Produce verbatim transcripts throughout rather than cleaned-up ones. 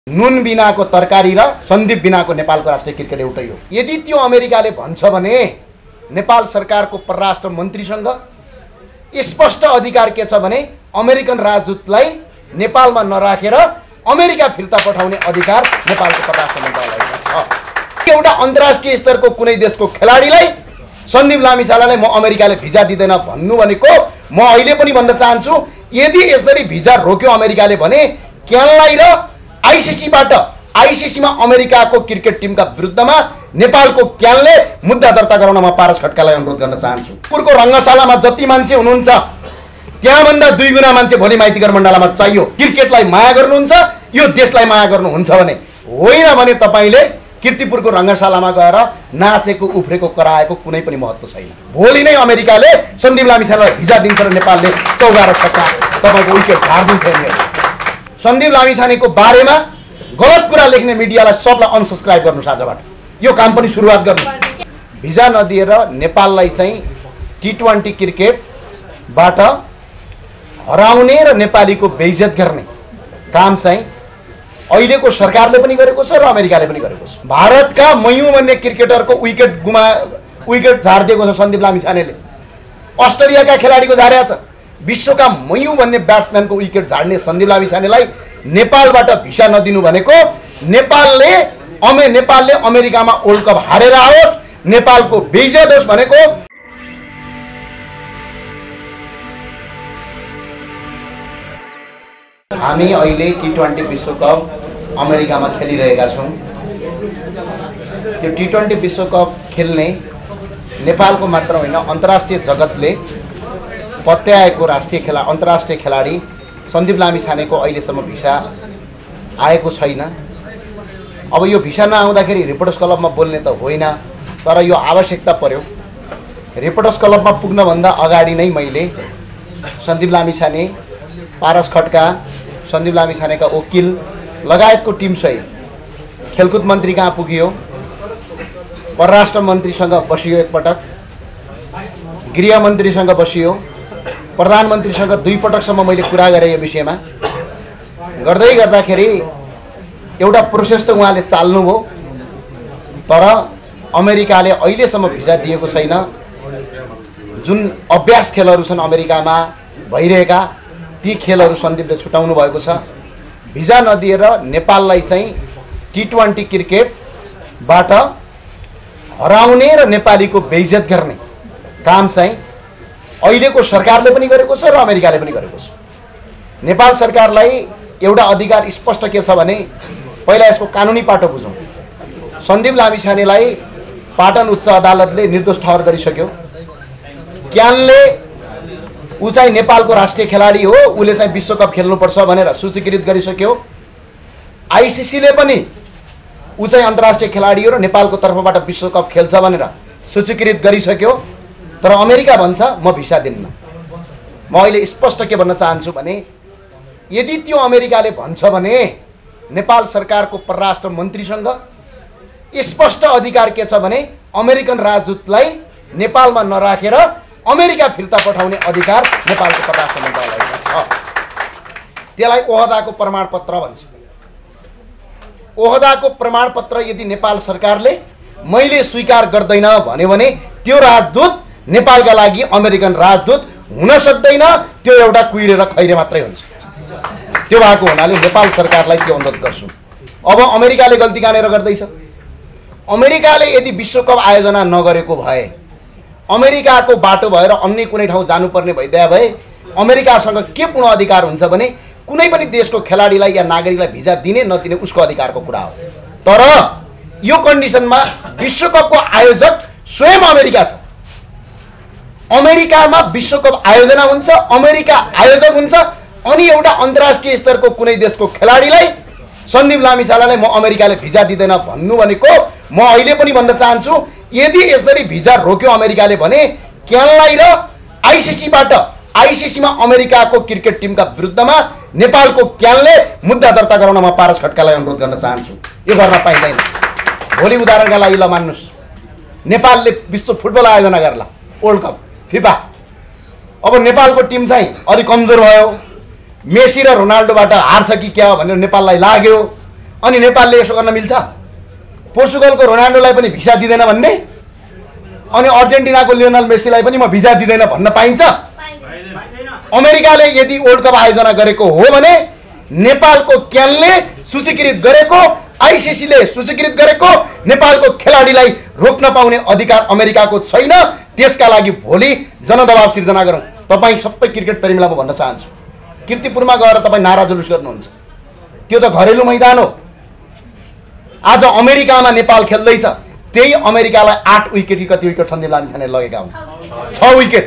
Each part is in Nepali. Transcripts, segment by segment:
नुन बिनाको तरकारी र सन्दीप बिनाको नेपालको राष्ट्रिय क्रिकेट एउटै हो। यदि त्यो अमेरिकाले भन्छ भने नेपाल सरकारको परराष्ट्र मन्त्रीसँग स्पष्ट अधिकार के छ भने अमेरिकन राजदूतलाई नेपालमा नराखेर अमेरिका फिर्ता पठाउने अधिकार नेपालको परराष्ट्र मन्त्रालयको छ। एउटा अन्तर्राष्ट्रिय स्तरको कुनै देशको खेलाडीलाई सन्दीप लामिछानेलाई म अमेरिकाले भिजा दिँदैन भन्नु भनेको म अहिले पनि भन्न चाहन्छु, यदि यसरी भिजा रोक्यो अमेरिकाले भने क्यानलाई र आईसीसीबाट आईसीसीमा अमेरिकाको क्रिकेट टिमका विरुद्धमा नेपालको क्यानले मुद्दा दर्ता गराउन म पारस खड्कालाई अनुरोध गर्न चाहन्छु। पुरको रङ्गशालामा जति मान्छे हुनुहुन्छ त्यहाँभन्दा दुई गुणा मान्छे भोलि माइतीघर मण्डलामा चाहियो। क्रिकेटलाई माया गर्नुहुन्छ, यो देशलाई माया गर्नुहुन्छ भने, होइन भने तपाईँले कीर्तिपुरको रङ्गशालामा गएर नाचेको उफ्रेको कराएको कुनै पनि महत्त्व छैन। भोलि नै अमेरिकाले सन्दीप लामिछानेलाई भिजा दिन्छ र नेपालले चौगा र छक्का तपाईँको विकेट झार्दिन्छ। सन्दीप लामिछानेको बारेमा गलत कुरा लेख्ने मिडियालाई सबलाई अनसब्सक्राइब गर्नु आजबाट, यो काम पनि सुरुवात गर्नु। भिजा नदिएर नेपाललाई चाहिँ टी ट्वेन्टी क्रिकेटबाट हराउने र नेपालीको बेइज्जत गर्ने काम चाहिँ अहिलेको सरकारले पनि गरेको छ र अमेरिकाले पनि गरेको छ। भारतका मयू भन्ने क्रिकेटरको विकेट गुमा विकेट झारिदिएको छ सन्दीप लामिछानेले। अस्ट्रेलियाका खेलाडीको झारेको छ। विश्वका मयू भन्ने ब्याट्सम्यानको विकेट झाड्ने सन्दीप लामिछानेलाई नेपालबाट भिसा नदिनु भनेको नेपालले अमे नेपालले अमेरिकामा वर्ल्ड कप हारेर आओस्, नेपालको बेइज्जत होस् भनेको। हामी अहिले टी ट्वेन्टी विश्वकप अमेरिकामा खेलिरहेका छौँ। त्यो टी ट्वेन्टी विश्वकप खेल्ने नेपालको मात्र होइन अन्तर्राष्ट्रिय जगतले पत्याएको राष्ट्रिय खेला अन्तर्राष्ट्रिय खेलाडी सन्दीप लामिछानेको अहिलेसम्म भिसा आएको छैन। अब यो भिसा नआउँदाखेरि रिपोर्टर्स क्लबमा बोल्ने त होइन, तर यो आवश्यकता पर्यो। रिपोर्टर्स क्लबमा पुग्नभन्दा अगाडि नै मैले सन्दीप लामिछाने, पारस खड्का, सन्दीप लामिछानेका वकिल लगायतको टिमसहित खेलकुद मन्त्री कहाँ पुगियो, परराष्ट्र मन्त्रीसँग बसियो, एकपटक गृहमन्त्रीसँग बसियो, प्रधानमन्त्रीसँग दुई पटकसम्म मैले कुरा गरेँ यो विषयमा। गर्दै गर्दाखेरि एउटा प्रोसेस त उहाँले चाल्नुभयो, तर अमेरिकाले अहिलेसम्म भिजा दिएको छैन। जुन अभ्यास खेलहरू छन् अमेरिकामा भइरहेका ती खेलहरू सन्दीपले छुटाउनु भएको छ। भिजा नदिएर नेपाललाई चाहिँ टी ट्वेन्टी क्रिकेटबाट हराउने र नेपालीको बेइज्जत गर्ने काम चाहिँ अहिलेको सरकारले पनि गरेको छ र अमेरिकाले पनि गरेको छ। नेपाल सरकारलाई एउटा अधिकार स्पष्ट के छ भने पहिला यसको कानुनी पाटो बुझौँ। सन्दीप लामिछानेलाई पाटन उच्च अदालतले निर्दोष ठहर गरिसक्यो। क्यानले ऊ चाहिँ नेपालको राष्ट्रिय खेलाडी हो, उसले चाहिँ विश्वकप खेल्नुपर्छ भनेर सूचीकृत गरिसक्यो। आईसीसीले पनि ऊ चाहिँ अन्तर्राष्ट्रिय खेलाडी हो र नेपालको तर्फबाट विश्वकप खेल्छ भनेर सूचीकृत गरिसक्यो। तर अमेरिका भन्छ म भिसा दिन्न। म अहिले स्पष्ट के भन्न चाहन्छु भने यदि त्यो अमेरिकाले भन्छ भने नेपाल सरकारको परराष्ट्र मन्त्रीसँग स्पष्ट अधिकार के छ भने अमेरिकन राजदूतलाई नेपालमा नराखेर अमेरिका फिर्ता पठाउने अधिकार नेपालको परराष्ट्र मन्त्रालयको छ। त्यसलाई ओहदाको प्रमाणपत्र भन्छ। ओहदाको प्रमाणपत्र यदि नेपाल सरकारले मैले स्वीकार गर्दैन भन्यो भने त्यो राजदूत नेपालका लागि अमेरिकन राजदूत हुन सक्दैन, त्यो एउटा कुहिरे र खैरे मात्रै हुन्छ। त्यो भएको हुनाले नेपाल सरकारलाई त्यो अनुरोध गर्छु। अब अमेरिकाले गल्ती कहाँनिर गर्दैछ? अमेरिकाले यदि विश्वकप आयोजना नगरेको भए, अमेरिकाको बाटो भएर अन्य कुनै ठाउँ जानुपर्ने भइदिया भए अमेरिकासँग के पूर्ण अधिकार हुन्छ भने कुनै पनि देशको खेलाडीलाई या नागरिकलाई भिजा दिने नदिने उसको अधिकारको कुरा हो। तर यो कन्डिसनमा विश्वकपको आयोजक स्वयं अमेरिका छ। अमेरिकामा विश्वकप आयोजना हुन्छ, अमेरिका आयोजक हुन्छ, अनि एउटा अन्तर्राष्ट्रिय स्तरको कुनै देशको खेलाडीलाई सन्दीप लामिछानेलाई म अमेरिकाले भिजा दिँदैन भन्नु भनेको म अहिले पनि भन्न चाहन्छु, यदि यसरी भिजा रोक्यो अमेरिकाले भने क्यानलाई र आईसीसीबाट आईसीसीमा अमेरिकाको क्रिकेट टिमका विरुद्धमा नेपालको क्यानले मुद्दा दर्ता गराउन म पारस खड्कालाई अनुरोध गर्न चाहन्छु। यो गर्न पाइँदैन। भोलि उदाहरणका लागि ल मान्नुहोस्, नेपालले विश्व फुटबल आयोजना गर्ला, वर्ल्ड कप, फिफा। अब नेपालको टिम चाहिँ अलिक कमजोर भयो, मेसी र रोनाल्डोबाट हार्छ कि क्या भनेर नेपाललाई लाग्यो। अनि नेपालले यसो गर्न मिल्छ? पोर्चुगलको रोनाल्डोलाई पनि भिसा दिँदैन भन्ने अनि अर्जेन्टिनाको लियोनल मेसीलाई पनि म भिसा दिँदैन भन्न पाइन्छ? अमेरिकाले यदि वर्ल्ड कप आयोजना गरेको हो भने नेपालको क्यानले सूचीकृत गरेको, आइसिसीले सूचीकृत गरेको नेपालको खेलाडीलाई रोक्न पाउने अधिकार अमेरिकाको छैन। त्यसका लागि भोलि जनदबाव सिर्जना गरौँ। तपाईँ सबै क्रिकेट प्रेमीलाई म भन्न चाहन्छु, कीर्तिपुरमा गएर तपाईँ नारा जुलुस गर्नुहुन्छ, त्यो त घरेलु मैदान हो। आज अमेरिकामा नेपाल खेल्दैछ, त्यही अमेरिकालाई आठ विकेट कि कति विकेट सन्दीप लामिछाने लगेका हुन्, छ विकेट।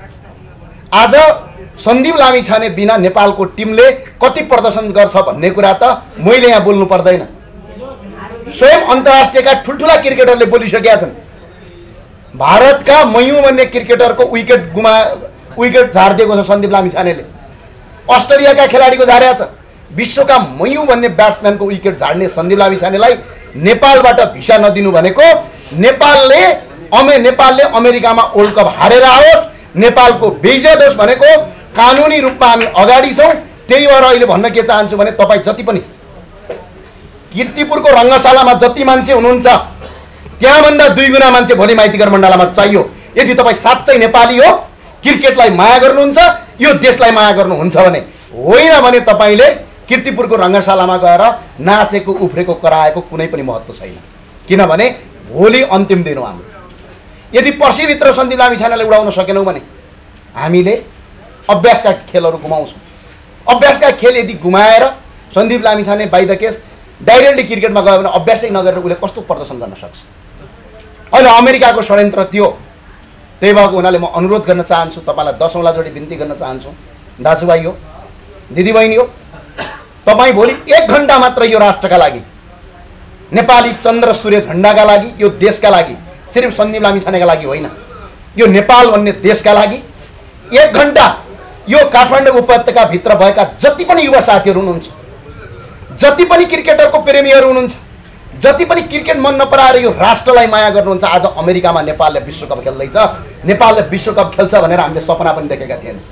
आज सन्दीप लामिछाने बिना नेपालको टिमले कति प्रदर्शन गर्छ भन्ने कुरा त मैले यहाँ बोल्नु पर्दैन। स्वयं अन्तर्राष्ट्रियका ठुल्ठुला क्रिकेटरले बोलिसकेका छन्। भारतका मयू भन्ने क्रिकेटरको विकेट गुमा विकेट झारिदिएको छ सन्दीप लामिछानेले, अस्ट्रेलियाका खेलाडीको झारेको छ। विश्वका मयू भन्ने ब्याट्सम्यानको विकेट झार्ने सन्दीप लामिछानेलाई नेपालबाट भिसा नदिनु भनेको नेपालले अमे नेपालले अमेरिकामा वर्ल्ड कप हारेर आओस्, नेपालको विजय दोष भनेको कानुनी रूपमा हामी अगाडि छौँ। त्यही भएर अहिले भन्न के चाहन्छु भने तपाईँ जति पनि कीर्तिपुरको रङ्गशालामा जति मान्छे हुनुहुन्छ त्यहाँभन्दा दुई गुणा मान्छे भोलि माइतीघर मण्डलामा चाहियो। यदि तपाईँ साँच्चै नेपाली हो, क्रिकेटलाई माया गर्नुहुन्छ, यो देशलाई माया गर्नुहुन्छ भने, होइन भने तपाईँले कीर्तिपुरको रङ्गशालामा गएर नाचेको उफ्रेको कराएको कुनै पनि महत्त्व छैन। किनभने भोलि अन्तिम दिन हो हाम्रो। यदि पर्सिभित्र सन्दीप लामिछानेलाई उडाउन सकेनौँ भने हामीले अभ्यासका खेलहरू गुमाउँछौँ। अभ्यासका खेल यदि गुमाएर Sandeep Lamichhane by the case directly क्रिकेटमा गयो भने अभ्यासै नगरेर उसले कस्तो प्रदर्शन गर्न सक्छ? अहिले अमेरिकाको षड्यन्त्र त्यो। त्यही भएको हुनाले म अनुरोध गर्न चाहन्छु, तपाईँलाई दसौँला जोडी बिन्ती गर्न चाहन्छु, दाजुभाइ हो, दिदीबहिनी हो, तपाईँ भोलि एक घन्टा मात्र यो राष्ट्रका लागि, नेपाली चन्द्र सूर्य झन्डाका लागि, यो देशका लागि, सिर्फ सन्दीप लामिछानेका लागि होइन, यो नेपाल भन्ने देशका लागि एक घन्टा यो काठमाडौँ उपत्यकाभित्र भएका जति पनि युवा साथीहरू हुनुहुन्छ, जति पनि क्रिकेटरको प्रेमीहरू हुनुहुन्छ, जति पनि क्रिकेट मन नपराएर यो राष्ट्रलाई माया गर्नुहुन्छ, आज अमेरिकामा नेपालले विश्वकप खेल्दैछ, नेपालले विश्वकप खेल्छ भनेर हामीले सपना पनि देखेका थिएनौँ।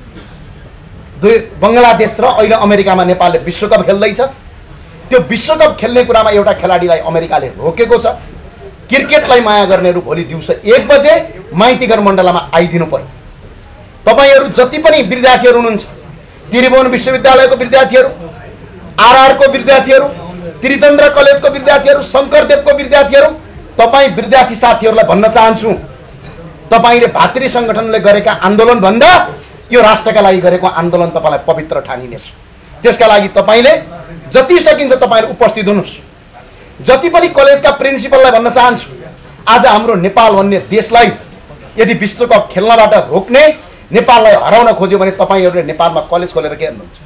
दुई बङ्गलादेश र अहिले अमेरिकामा नेपालले विश्वकप खेल्दैछ। त्यो विश्वकप खेल्ने कुरामा एउटा खेलाडीलाई अमेरिकाले रोकेको छ। क्रिकेटलाई माया गर्नेहरू भोलि दिउँसो एक बजे माइतीघर मण्डलामा आइदिनु पर्यो। तपाईँहरू जति पनि विद्यार्थीहरू हुनुहुन्छ, त्रिभुवन विश्वविद्यालयको विद्यार्थीहरू, आरआरको विद्यार्थीहरू, त्रिचन्द्र कलेजको विद्यार्थीहरू, शङ्करदेवको विद्यार्थीहरू, तपाईँ विद्यार्थी साथीहरूलाई भन्न चाहन्छु, तपाईँले भातृ सङ्गठनले गरेका आन्दोलनभन्दा यो राष्ट्रका लागि गरेको आन्दोलन तपाईँलाई पवित्र ठानिनेछ। त्यसका लागि तपाईँले जति सकिन्छ तपाईँहरू उपस्थित हुनुहोस्। जति पनि कलेजका प्रिन्सिपललाई भन्न चाहन्छु, आज हाम्रो नेपाल भन्ने देशलाई यदि विश्वकप खेल्नबाट रोक्ने, नेपाललाई हराउन खोज्यो भने तपाईँहरूले नेपालमा कलेज खोलेर के गर्नुहुन्छ?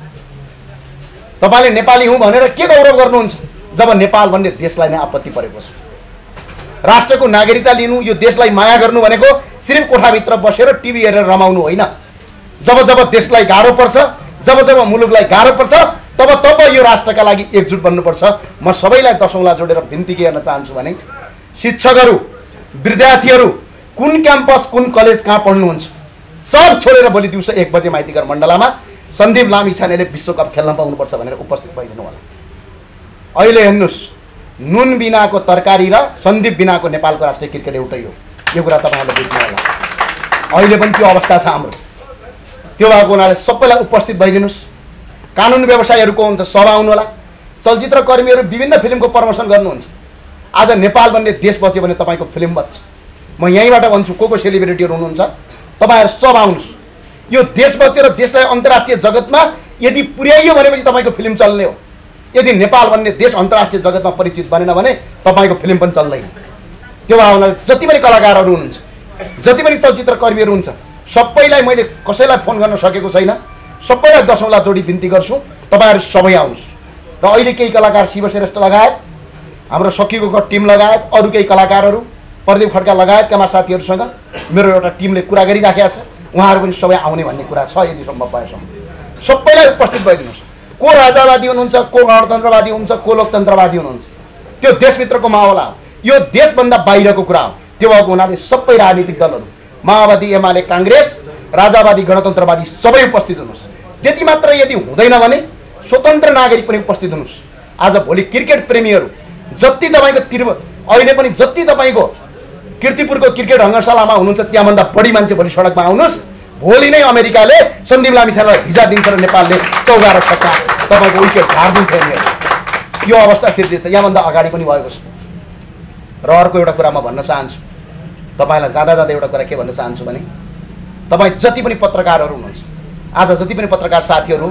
तपाईँले नेपाली हुँ भनेर के गौरव गर्नुहुन्छ जब नेपाल भन्ने देशलाई नै आपत्ति परेको छ? राष्ट्रको नागरिकता लिनु, यो देशलाई माया गर्नु भनेको सिर्फ कोठाभित्र बसेर टिभी हेरेर रमाउनु होइन। जब जब देशलाई गाह्रो पर्छ, जब जब मुलुकलाई गाह्रो पर्छ, तब तब यो राष्ट्रका लागि एकजुट बन्नुपर्छ। म सबैलाई दसौँला जोडेर बिन्ती के गर्न चाहन्छु भने, शिक्षकहरू, विद्यार्थीहरू, कुन क्याम्पस, कुन कलेज, कहाँ पढ्नुहुन्छ, सब छोडेर भोलि दिउँसो एक बजे माइतीघर मण्डलामा सन्दीप लामिछानेले विश्वकप खेल्न पाउनुपर्छ भनेर उपस्थित भइदिनु होला। अहिले हेर्नुहोस्, नुन बिनाको तरकारी र सन्दीप बिनाको नेपालको राष्ट्रिय क्रिकेट एउटै हो। यो कुरा तपाईँहरूले बुझ्नु होला। अहिले पनि त्यो अवस्था छ हाम्रो। त्यो भएको हुनाले सबैलाई उपस्थित भइदिनुहोस्। कानुन व्यवसायीहरूको हुन्छ सभा आउनु होला। चलचित्र कर्मीहरू विभिन्न फिल्मको प्रमोसन गर्नुहुन्छ। आज नेपाल भन्ने देश बच्यो भने तपाईँको फिल्म बच्छ। म यहीँबाट भन्छु, को को सेलिब्रिटीहरू हुनुहुन्छ, तपाईँहरू सब आउनुहोस्। यो देश बच्यो र देशलाई अन्तर्राष्ट्रिय जगतमा यदि पुर्याइयो भनेपछि तपाईँको फिल्म चल्ने हो। यदि नेपाल भन्ने देश अन्तर्राष्ट्रिय जगतमा परिचित बनेन भने तपाईँको फिल्म पनि चल्दैन। त्यो भावनाले जति पनि कलाकारहरू हुनुहुन्छ, जति पनि चलचित्र कर्मीहरू हुन्छ, सबैलाई मैले कसैलाई फोन गर्न सकेको छैन, सबैलाई दसौँला जोडी बिन्ती गर्छु, तपाईँहरू सबै आउनुहोस्। र अहिले केही कलाकार शिव श्रेष्ठ लगायत, हाम्रो सखीको टिम लगायत, अरू केही कलाकारहरू, प्रदीप खड्का लगायतका साथीहरूसँग मेरो एउटा टिमले कुरा गरिराखेको छ। उहाँहरू पनि सबै आउने भन्ने कुरा छ। यदि सम्भव भएसम्म सबैलाई उपस्थित भइदिनुहोस्। को राजावादी हुनुहुन्छ, को गणतन्त्रवादी हुनुहुन्छ, को लोकतन्त्रवादी हुनुहुन्छ, त्यो देशभित्रको माहौल हो। यो देशभन्दा बाहिरको कुरा हो। त्यो भएको हुनाले सबै राजनीतिक दलहरू, माओवादी, एमाले, काङ्ग्रेस, राजावादी, गणतन्त्रवादी सबै उपस्थित हुनुहोस्। त्यति मात्र यदि हुँदैन भने स्वतन्त्र नागरिक पनि उपस्थित हुनुहोस्। आज भोलि क्रिकेट प्रेमीहरू जति तपाईँको तिर अहिले पनि जति तपाईँको कीर्तिपुरको क्रिकेट रङ्गशालामा हुनुहुन्छ त्यहाँभन्दा बढी मान्छे भोलि सडकमा आउनुहोस्। भोलि नै अमेरिकाले सन्दीप लामिछानेलाई भिजा दिन्छ र नेपालले चौघार छक्का तपाईँको विकेट झारिदिन्छ। यो अवस्था सिर्जिन्छ, यहाँभन्दा अगाडि पनि भएको छ। र अर्को एउटा कुरा म भन्न चाहन्छु, तपाईँलाई जाँदा जाँदा एउटा कुरा के भन्न चाहन्छु भने तपाईँ जति पनि पत्रकारहरू हुनुहुन्छ, आज जति पनि पत्रकार साथीहरू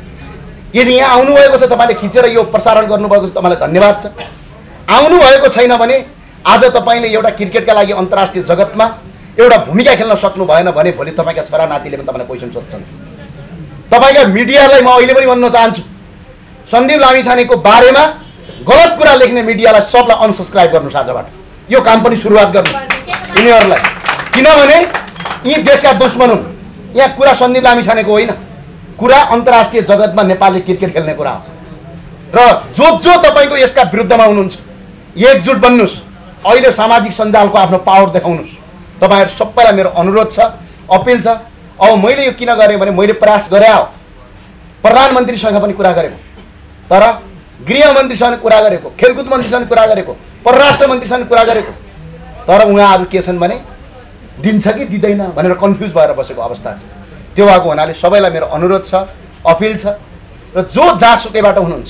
यदि यहाँ आउनुभएको छ, तपाईँले खिचेर यो प्रसारण गर्नुभएको छ, तपाईँलाई धन्यवाद छ। आउनुभएको छैन भने आज तपाईँले एउटा क्रिकेटका लागि अन्तर्राष्ट्रिय जगतमा एउटा भूमिका खेल्न सक्नु भएन भने भोलि तपाईँका छोरा नातिले पनि तपाईँलाई क्वेसन सोध्छन्। तपाईँका मिडियालाई म अहिले पनि भन्न चाहन्छु, सन्दीप लामिछानेको बारेमा गलत कुरा लेख्ने मिडियालाई सबलाई अनसब्सक्राइब गर्नुहोस् आजबाट। यो काम पनि सुरुवात गर्नु यिनीहरूलाई, किनभने यी देशका दुश्मन हुन्। यहाँ कुरा सन्दीप लामिछानेको होइन, कुरा अन्तर्राष्ट्रिय जगतमा नेपालले क्रिकेट खेल्ने कुरा हो। र जो जो तपाईँको यसका विरुद्धमा हुनुहुन्छ एकजुट बन्नुहोस्। अहिले सामाजिक सञ्जालको आफ्नो पावर देखाउनुहोस्। तपाईँहरू सबैलाई मेरो अनुरोध छ, अपिल छ। अब मैले यो किन गरेँ भने मैले प्रयास गरे हो, प्रधानमन्त्रीसँग पनि कुरा गरेको, तर गृहमन्त्रीसँग कुरा गरेको, खेलकुद मन्त्रीसँग कुरा गरेको, परराष्ट्र मन्त्रीसँग कुरा गरेको, तर उहाँहरू के छन् भने दिन्छ कि दिँदैन भनेर कन्फ्युज भएर बसेको अवस्था छ। त्यो भएको हुनाले सबैलाई मेरो अनुरोध छ, अपिल छ। र जो जहाँसुकैबाट हुनुहुन्छ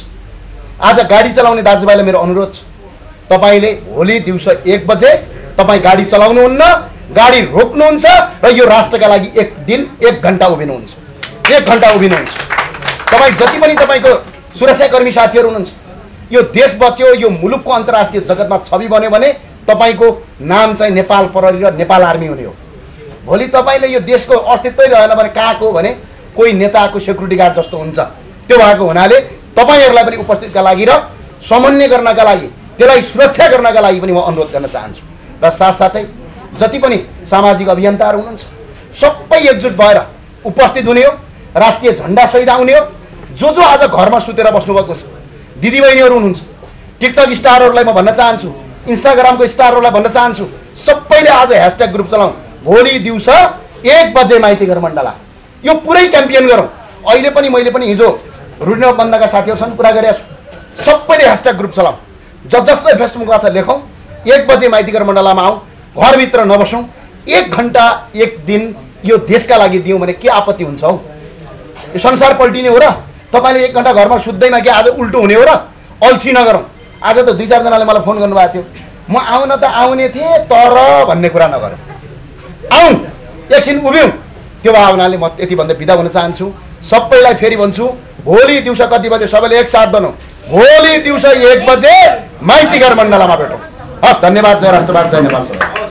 आज गाडी चलाउने दाजुभाइलाई मेरो अनुरोध छ, तपाईँले भोलि दिउँसो एक बजे तपाईँ गाडी चलाउनुहुन्न, गाडी रोक्नुहुन्छ र यो राष्ट्रका लागि एक दिन एक घन्टा उभिनुहुन्छ, एक घन्टा उभिनुहुन्छ। तपाईँ जति पनि तपाईँको सुरक्षाकर्मी साथीहरू हुनुहुन्छ, यो देश बच्यो, यो मुलुकको अन्तर्राष्ट्रिय जगतमा छवि बन्यो भने तपाईँको नाम चाहिँ नेपाल प्रहरी र नेपाल आर्मी हुने हो। भोलि तपाईँले यो देशको अस्तित्वै रहेन भने कहाँको भने कोही नेताको सेक्युरिटी गार्ड जस्तो हुन्छ। त्यो भएको हुनाले तपाईँहरूलाई पनि उपस्थितका लागि र समन्वय गर्नका लागि, त्यसलाई सुरक्षा गर्नका लागि पनि म अनुरोध गर्न चाहन्छु। र साथसाथै जति पनि सामाजिक अभियन्ताहरू हुनुहुन्छ सबै एकजुट भएर उपस्थित हुने हो, राष्ट्रिय झन्डा सहित आउने हो। जो जो आज घरमा सुतेर बस्नुभएको छ दिदीबहिनीहरू हुनुहुन्छ, टिकटक स्टारहरूलाई म भन्न चाहन्छु, इन्स्टाग्रामको स्टारहरूलाई भन्न चाहन्छु, सबैले आज ह्यासट्याग ग्रुप चलाउँ। भोलि दिउँसो एक बजे माइतीघर मण्डला यो पुरै क्याम्पेन गरौँ। अहिले पनि मैले पनि हिजो रुड्न बन्दका साथीहरूसँग कुरा गरेको छु, सबैले ह्यासट्याग ग्रुप चलाउँ, ज जसले फेसबुकमा छ लेखौँ, एक बजे माइतीघर मण्डलामा आउँ, घरभित्र नबसौँ, एक घन्टा एक दिन यो देशका लागि दिउँ भने के आपत्ति हुन्छ हौ? यो संसार पल्टिने हो र? तपाईँले एक घन्टा घरमा सुत्दैमा के आज उल्टो हुने हो र? अल्छी नगरौँ। आज त दुई चारजनाले मलाई फोन गर्नुभएको थियो, म आउन त आउने थिएँ तर भन्ने कुरा नगरौँ, आउँ एकछिन उभिउँ। त्यो भावनाले म यति भन्दै बिदा हुन चाहन्छु। सबैलाई फेरि भन्छु, भोलि दिउँसो कति बजे सबैले एकसाथ बनौँ, भोलि दिउँसो एक बजे माइतीघर मण्डलामा भेटौँ। हस्, धन्यवाद। जय राष्ट्रवाद, जय नेपाल।